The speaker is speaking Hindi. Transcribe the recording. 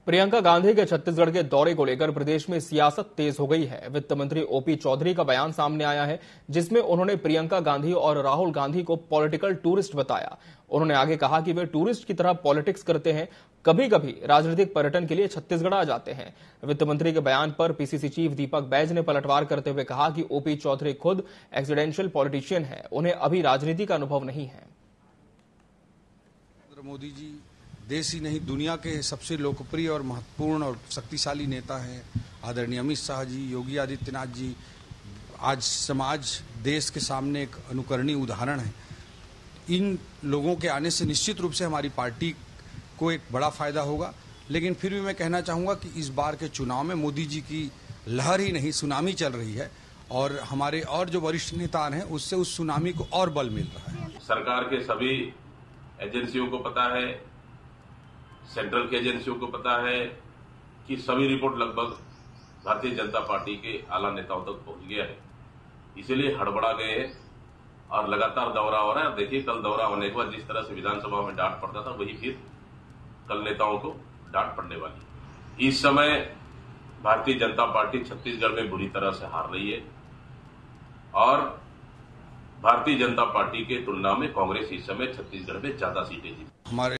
प्रियंका गांधी के छत्तीसगढ़ के दौरे को लेकर प्रदेश में सियासत तेज हो गई है। वित्त मंत्री ओपी चौधरी का बयान सामने आया है, जिसमें उन्होंने प्रियंका गांधी और राहुल गांधी को पॉलिटिकल टूरिस्ट बताया। उन्होंने आगे कहा कि वे टूरिस्ट की तरह पॉलिटिक्स करते हैं, कभी कभी राजनीतिक पर्यटन के लिए छत्तीसगढ़ आ जाते हैं। वित्त मंत्री के बयान पर पीसीसी चीफ दीपक बैज ने पलटवार करते हुए कहा कि ओपी चौधरी खुद एक्सीडेंशियल पॉलिटिशियन है, उन्हें अभी राजनीति का अनुभव नहीं है। मोदी जी देश ही नहीं दुनिया के सबसे लोकप्रिय और महत्वपूर्ण और शक्तिशाली नेता हैं। आदरणीय अमित शाह जी, योगी आदित्यनाथ जी, आज समाज देश के सामने एक अनुकरणीय उदाहरण है। इन लोगों के आने से निश्चित रूप से हमारी पार्टी को एक बड़ा फायदा होगा, लेकिन फिर भी मैं कहना चाहूँगा कि इस बार के चुनाव में मोदी जी की लहर ही नहीं सुनामी चल रही है और हमारे और जो वरिष्ठ नेता हैं उससे उस सुनामी को और बल मिल रहा है। सरकार के सभी एजेंसियों को पता है, सेंट्रल की एजेंसियों को पता है कि सभी रिपोर्ट लगभग भारतीय जनता पार्टी के आला नेताओं तक पहुंच गया है। इसीलिए हड़बड़ा गए हैं और लगातार दौरा हो रहा है। देखिए, कल दौरा होने के बाद जिस तरह से विधानसभा में डांट पड़ता था, वही फिर कल नेताओं को डांट पड़ने वाली। इस समय भारतीय जनता पार्टी छत्तीसगढ़ में बुरी तरह से हार रही है और भारतीय जनता पार्टी के तुलना में कांग्रेस इस समय छत्तीसगढ़ में ज्यादा सीटें जीती।